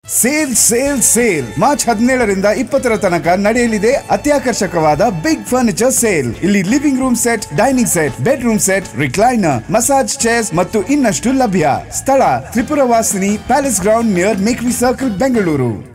Sale sale sale March 17ರಿಂದ 20ರ ತನಕ ನಡೆಯಲಿದೆ ಅತ್ಯಾಕರ್ಷಕವಾದ ಬಿಗ್ ಫರ್ನಿಚರ್ ಸೇಲ್. ಇಲ್ಲಿ living room set, dining set, bedroom set, recliner, massage chairs ಮತ್ತು ಇನ್ನಷ್ಟು ಲಭ್ಯ. ಸ್ಥಳ Tripuravasini palace ground near Mekhri circle, Bengaluru.